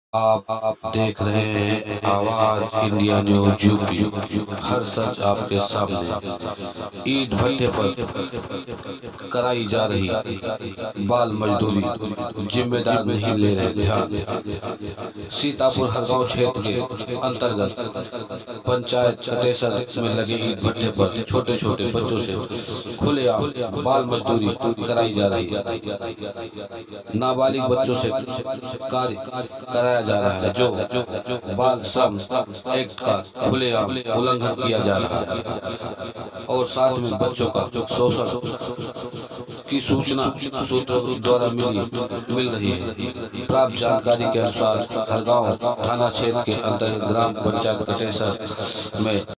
आप देख रहे हैं आवाज इंडिया न्यूज यूपी। हर सच आपके सामने। ईंट भट्टे पर कराई जा रही बाल मजदूरी जिम्मेदार नहीं ले रहे ध्यान। सीतापुर हरगांव क्षेत्र के अंतर्गत पंचायत कटेसर में लगे ईंट भट्टे पर छोटे छोटे बच्चों से खुलेआम बाल मजदूरी कराई जा रही है। नाबालिग बच्चों से कार्य कराया जा रहा है जो बाल श्रम एक्ट का खुलेआम उल्लंघन किया जा रहा है और साथ में बच्चों का शोषण की सूचना सूत्रों द्वारा मिल रही है। प्राप्त जानकारी के अनुसार हरगांव थाना क्षेत्र के अंतर्गत ग्राम पंचायत कटेसर में